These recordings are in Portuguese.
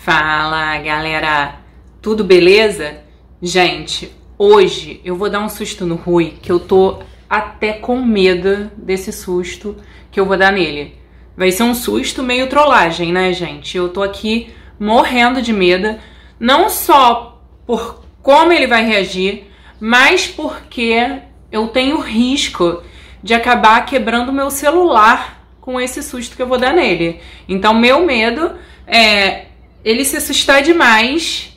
Fala, galera! Tudo beleza? Gente, hoje eu vou dar um susto no Rui, que eu tô até com medo desse susto que eu vou dar nele. Vai ser um susto meio trollagem, né, gente? Eu tô aqui morrendo de medo, não só por como ele vai reagir, mas porque eu tenho risco de acabar quebrando meu celular com esse susto que eu vou dar nele. Então, meu medo é ele se assustar demais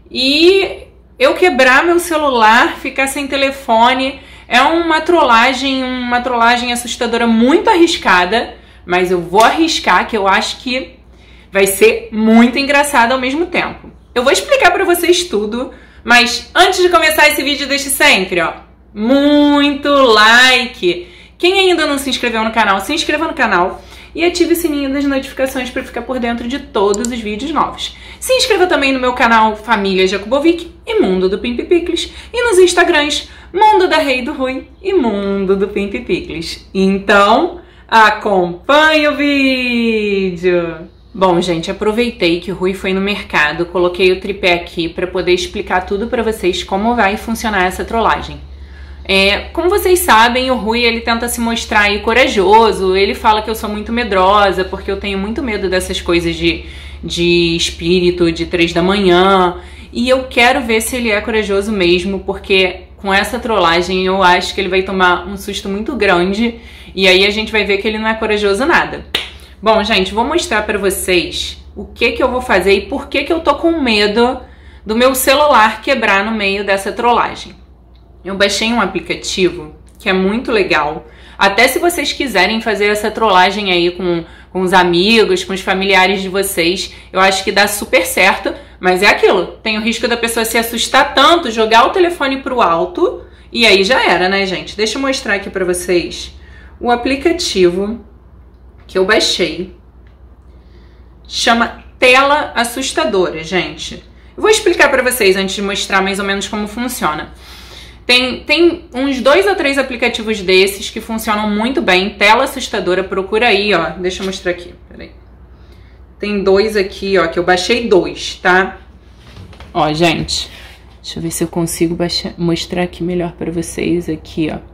e eu quebrar meu celular, ficar sem telefone. É uma trollagem assustadora, muito arriscada, mas eu vou arriscar, que eu acho que vai ser muito engraçado ao mesmo tempo. Eu vou explicar pra vocês tudo, mas antes de começar esse vídeo, deixe sempre, ó, muito like. Quem ainda não se inscreveu no canal, se inscreva no canal e ative o sininho das notificações para ficar por dentro de todos os vídeos novos. Se inscreva também no meu canal Família Jakubovic e Mundo do Pimp Pickles e nos Instagrams Mundo da Rei do Rui e Mundo do Pimp Pickles. Então, acompanhe o vídeo! Bom, gente, aproveitei que o Rui foi no mercado, coloquei o tripé aqui para poder explicar tudo para vocês como vai funcionar essa trollagem. Como vocês sabem, o Rui ele tenta se mostrar aí corajoso, ele fala que eu sou muito medrosa, porque eu tenho muito medo dessas coisas de espírito, de 3 da manhã, e eu quero ver se ele é corajoso mesmo, porque com essa trollagem eu acho que ele vai tomar um susto muito grande, e aí a gente vai ver que ele não é corajoso nada. Bom, gente, vou mostrar pra vocês o que eu vou fazer e por que eu tô com medo do meu celular quebrar no meio dessa trollagem. Eu baixei um aplicativo que é muito legal. Até se vocês quiserem fazer essa trollagem aí com os amigos, com os familiares de vocês, eu acho que dá super certo. Mas é aquilo, tem o risco da pessoa se assustar tanto, jogar o telefone pro alto, e aí já era, né, gente? Deixa eu mostrar aqui pra vocês o aplicativo que eu baixei. Chama Tela Assustadora, gente. Eu vou explicar pra vocês antes de mostrar mais ou menos como funciona. Tem uns 2 ou 3 aplicativos desses que funcionam muito bem. Tela Assustadora, procura aí, ó. Deixa eu mostrar aqui, peraí. Tem 2 aqui, ó, que eu baixei 2, tá? Ó, gente, deixa eu ver se eu consigo mostrar aqui melhor pra vocês aqui, ó.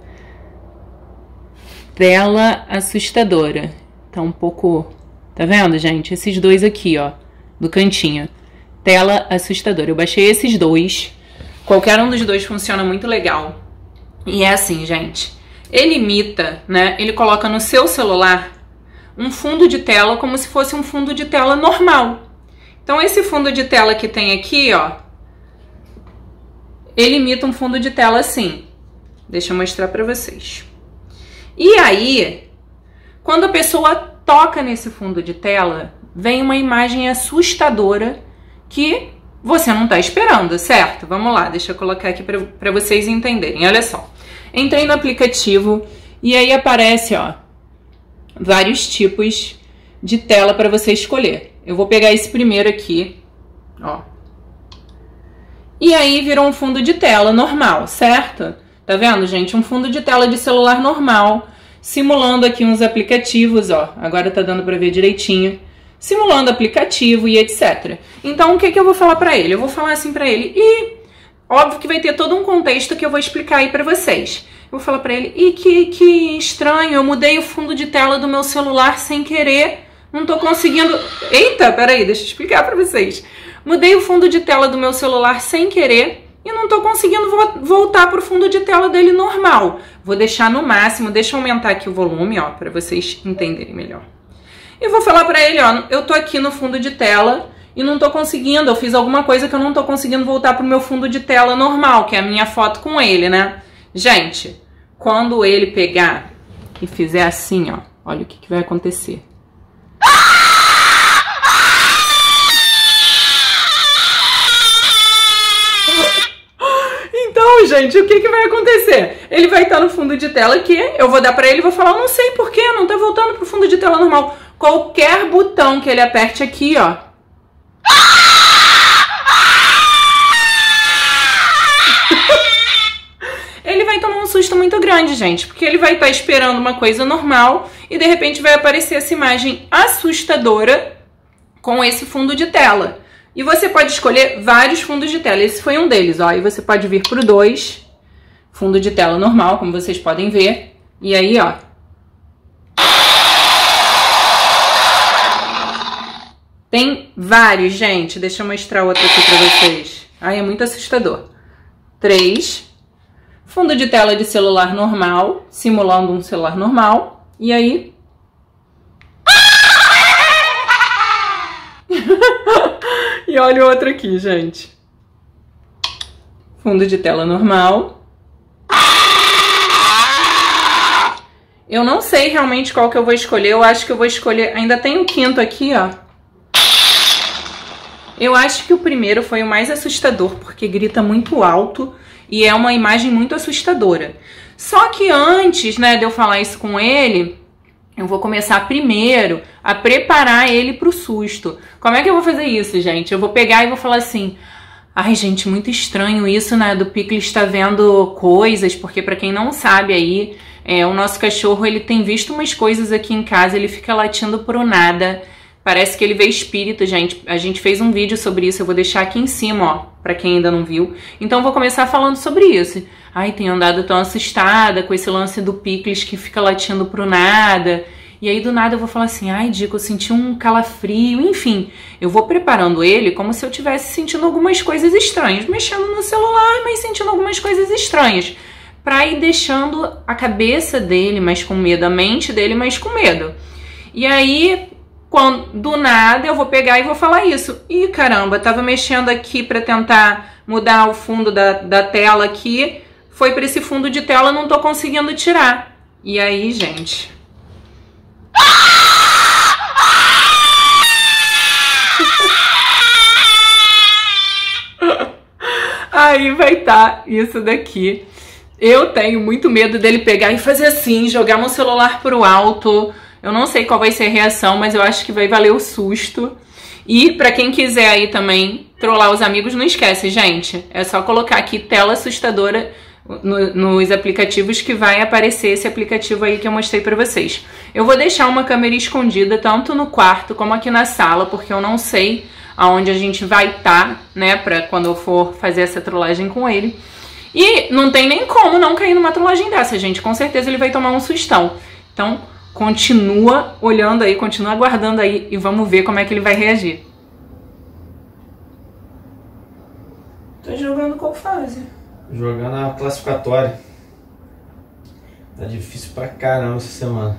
Tela Assustadora. Tá um pouco... Tá vendo, gente? Esses 2 aqui, ó, do cantinho. Tela Assustadora. Eu baixei esses 2. Qualquer um dos 2 funciona muito legal. E é assim, gente. Ele imita, né? Ele coloca no seu celular um fundo de tela como se fosse um fundo de tela normal. Então, esse fundo de tela que tem aqui, ó, ele imita um fundo de tela assim. Deixa eu mostrar pra vocês. E aí, quando a pessoa toca nesse fundo de tela, vem uma imagem assustadora que você não tá esperando, certo? Vamos lá, deixa eu colocar aqui pra vocês entenderem. Olha só. Entrei no aplicativo e aí aparece, ó, vários tipos de tela para você escolher. Eu vou pegar esse primeiro aqui, ó. E aí virou um fundo de tela normal, certo? Tá vendo, gente? Um fundo de tela de celular normal, simulando aqui uns aplicativos, ó. Agora tá dando pra ver direitinho. Simulando aplicativo e etc. Então, o que eu vou falar pra ele? Eu vou falar assim pra ele, e óbvio que vai ter todo um contexto que eu vou explicar aí pra vocês. Eu vou falar pra ele, e que estranho, eu mudei o fundo de tela do meu celular sem querer, não tô conseguindo... Eita, peraí, deixa eu explicar pra vocês. Mudei o fundo de tela do meu celular sem querer e não tô conseguindo voltar pro fundo de tela dele normal. Vou deixar no máximo, deixa eu aumentar aqui o volume, ó, pra vocês entenderem melhor. E vou falar pra ele, ó, eu tô aqui no fundo de tela e não tô conseguindo, eu fiz alguma coisa que eu não tô conseguindo voltar pro meu fundo de tela normal, que é a minha foto com ele, né? Gente, quando ele pegar e fizer assim, ó, olha o que vai acontecer. Então, gente, o que vai acontecer? Ele vai estar no fundo de tela aqui, eu vou dar pra ele e vou falar, eu não sei porquê, não tá voltando pro fundo de tela normal. Qualquer botão que ele aperte aqui, ó. Ele vai tomar um susto muito grande, gente, porque ele vai estar esperando uma coisa normal e de repente vai aparecer essa imagem assustadora com esse fundo de tela. E você pode escolher vários fundos de tela. Esse foi um deles, ó. E você pode vir pro 2, fundo de tela normal, como vocês podem ver. E aí, ó. Tem vários, gente. Deixa eu mostrar outro aqui pra vocês. Ai, é muito assustador. 3. Fundo de tela de celular normal, simulando um celular normal. E aí... E olha o outro aqui, gente. Fundo de tela normal. Eu não sei realmente qual que eu vou escolher. Eu acho que eu vou escolher... Ainda tem um quinto aqui, ó. Eu acho que o primeiro foi o mais assustador, porque grita muito alto e é uma imagem muito assustadora. Só que antes, né, de eu falar isso com ele... Eu vou começar primeiro a preparar ele pro susto. Como é que eu vou fazer isso, gente? Eu vou pegar e vou falar assim... Ai, gente, muito estranho isso, né? Do Pickles estar vendo coisas, porque pra quem não sabe aí... o nosso cachorro, ele tem visto umas coisas aqui em casa, ele fica latindo pro nada. Parece que ele vê espírito, gente. A gente fez um vídeo sobre isso, eu vou deixar aqui em cima, ó, pra quem ainda não viu. Então eu vou começar falando sobre isso. Ai, tenho andado tão assustada com esse lance do Pickles que fica latindo pro nada. E aí do nada eu vou falar assim, ai, Dico, eu senti um calafrio. Enfim, eu vou preparando ele como se eu estivesse sentindo algumas coisas estranhas. Mexendo no celular, mas sentindo algumas coisas estranhas. Pra ir deixando a cabeça dele mais com medo, a mente dele mais com medo. E aí... do nada eu vou pegar e vou falar isso. Ih, caramba, tava mexendo aqui pra tentar mudar o fundo da tela aqui. Foi pra esse fundo de tela, não tô conseguindo tirar. E aí, gente... Aí vai estar isso daqui. Eu tenho muito medo dele pegar e fazer assim, jogar meu celular pro alto... Eu não sei qual vai ser a reação, mas eu acho que vai valer o susto. E pra quem quiser aí também trollar os amigos, não esquece, gente. É só colocar aqui tela assustadora nos aplicativos que vai aparecer esse aplicativo aí que eu mostrei pra vocês. Eu vou deixar uma câmera escondida tanto no quarto como aqui na sala, porque eu não sei aonde a gente vai estar, né, pra quando eu for fazer essa trollagem com ele. E não tem nem como não cair numa trollagem dessa, gente. Com certeza ele vai tomar um sustão. Então... continua olhando aí, continua aguardando aí e vamos ver como é que ele vai reagir. Tô jogando qual fase? Jogando a classificatória. Tá difícil pra caramba essa semana.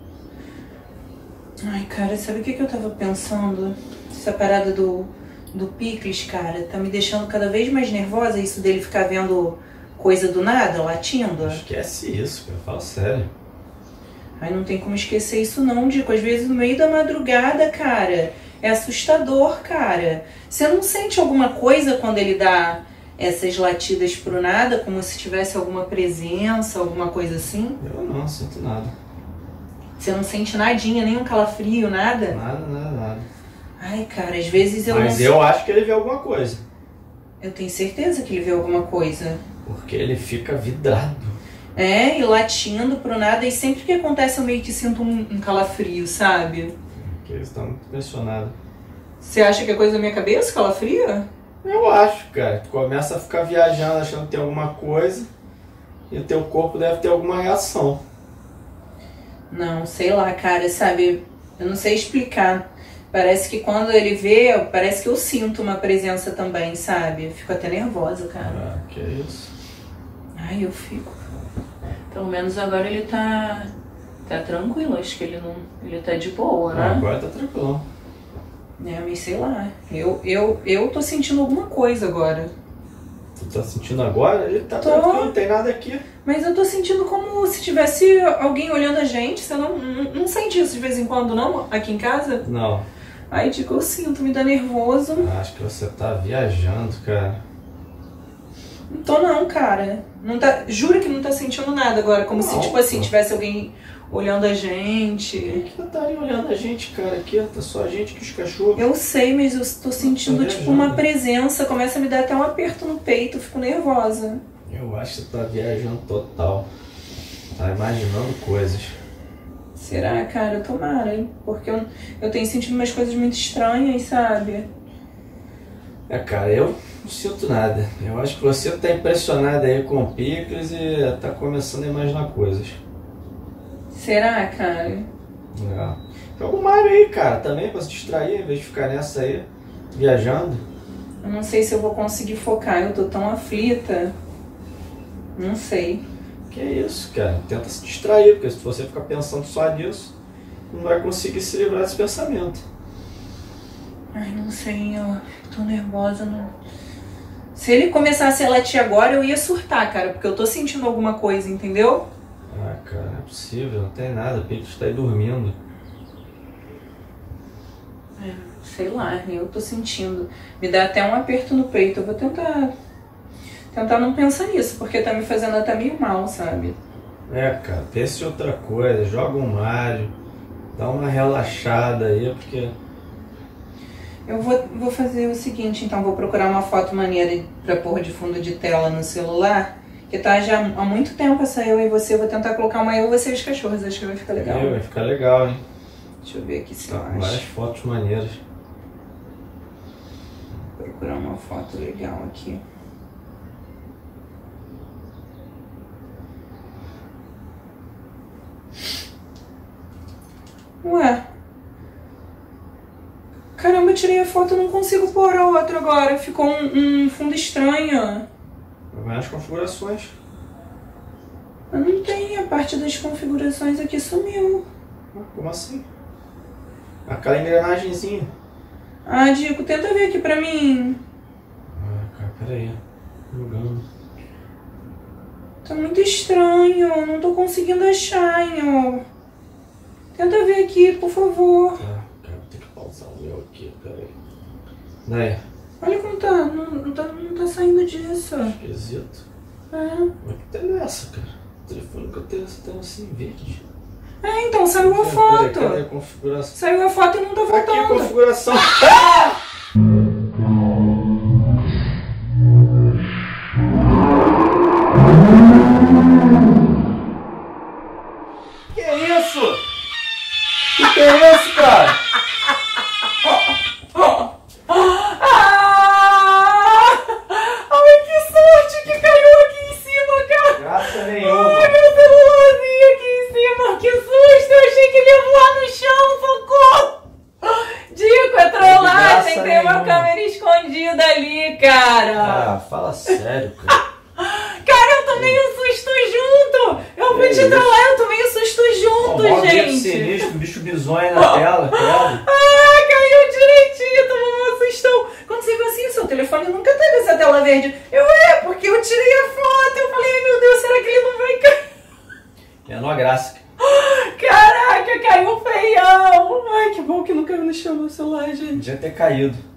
Ai, cara, sabe o que eu tava pensando? Essa parada do Pickles, cara, tá me deixando cada vez mais nervosa, isso dele ficar vendo coisa do nada, latindo. Esquece isso, cara, fala sério. Ai, não tem como esquecer isso não, Dico. Às vezes no meio da madrugada, cara, é assustador, cara. Você não sente alguma coisa quando ele dá essas latidas pro nada, como se tivesse alguma presença, alguma coisa assim? Eu não sinto nada. Você não sente nadinha, nem um calafrio, nada? Nada. Ai, cara, às vezes eu Mas eu acho que ele vê alguma coisa. Eu tenho certeza que ele vê alguma coisa. Porque ele fica vidrado. É, e latindo pro nada, e sempre que acontece eu meio que sinto um calafrio, sabe? Porque eles estão muito impressionados. Você acha que é coisa da minha cabeça, calafrio? Eu acho, cara. Tu começa a ficar viajando, achando que tem alguma coisa, e o teu corpo deve ter alguma reação. Não, sei lá, cara, sabe? Eu não sei explicar. Parece que quando ele vê, parece que eu sinto uma presença também, sabe? Eu fico até nervosa, cara. Ah, que isso. Ai, eu fico. Pelo menos agora ele tá tranquilo, acho que ele tá de boa, né? Agora tá tranquilo. Mas sei lá, eu tô sentindo alguma coisa agora. Tu tá sentindo agora? Ele tá tranquilo, não tem nada aqui. Mas eu tô sentindo como se tivesse alguém olhando a gente. Você não sente isso de vez em quando, não? Aqui em casa? Não. Ai, Dico, eu sinto, me dá nervoso. Acho que você tá viajando, cara. Não tô não, cara. Não tá, juro que não tá sentindo nada agora. Como se, tipo assim, tivesse alguém olhando a gente. Quem que tá ali olhando a gente, cara? Aqui, tá só a gente que os cachorros. Eu sei, mas eu tô sentindo, tipo, uma presença. Começa a me dar até um aperto no peito. Eu fico nervosa. Eu acho que você tá viajando total. Tá imaginando coisas. Será, cara? Tomara, hein? Porque eu tenho sentido umas coisas muito estranhas, sabe? É, cara, eu não sinto nada. Eu acho que você tá impressionado aí com o picles e tá começando a imaginar coisas. Será, cara? É. Joga o Mario aí, cara, também pra se distrair, em vez de ficar nessa aí, viajando. Eu não sei se eu vou conseguir focar, eu tô tão aflita. Não sei. Que isso, cara, tenta se distrair, porque se você ficar pensando só nisso, não vai conseguir se livrar desse pensamento. Ai, não sei, eu tô nervosa. Não... Se ele começasse a latir agora, eu ia surtar, cara, porque eu tô sentindo alguma coisa, entendeu? Ah, cara, não é possível, não tem nada, o Picles tá aí dormindo. É, sei lá, eu tô sentindo. Me dá até um aperto no peito. Eu vou tentar não pensar nisso, porque tá me fazendo até meio mal, sabe? É, cara, pense em outra coisa, joga um Mario, dá uma relaxada aí, porque... Eu vou fazer o seguinte, então, vou procurar uma foto maneira pra pôr de fundo de tela no celular, que tá já há muito tempo essa eu e você. Eu vou tentar colocar uma eu, você e os cachorros, acho que vai ficar legal. Vai ficar legal, hein? Deixa eu ver aqui se Tá eu com acho. várias fotos maneiras. Vou procurar uma foto legal aqui. Ué. Caramba, eu tirei a foto e não consigo pôr a outra agora. Ficou um fundo estranho. Vai nas configurações. Eu não tenho, a parte das configurações aqui sumiu. Como assim? Aquela engrenagemzinha. Ah, Dico, tenta ver aqui pra mim. Ah, cara, peraí. Jogando. Tá muito estranho, não tô conseguindo achar, hein, ó. Tenta ver aqui, por favor. Tá, cara, vou ter que pausar o meu aqui, peraí. Daí. Olha como tá, não tá saindo disso. Esquisito. É. Mas que tela é essa, cara? O telefone que eu tenho, você tem assim verde. É, então, saiu a Cadê foto. a configuração? Saiu a foto e não tá Aqui a voltando. configuração. Que isso? Que é isso, cara? Ai, que sorte que caiu aqui em cima, cara. Graça nenhuma. Ai, meu celularzinho aqui em cima. Que susto, eu achei que ele ia voar no chão, socorro. Dico, é trollagem, tem uma nenhuma. câmera escondida ali, cara. Ah, fala sério, cara. Cara, eu tomei um susto junto. Eu vou te isso? trollar, eu tomei um susto junto, Ó, gente. sinistro, um bicho bizonho na tela, credo. Ah, caiu direitinho, tomou um sustão. Quando você viu assim, seu telefone nunca teve essa tela verde. Porque eu tirei a foto. Eu falei, ai meu Deus, será que ele não vai cair? Menor graça. Caraca, caiu feião. Ai, que bom que não caiu no chão meu celular, gente. Podia ter caído.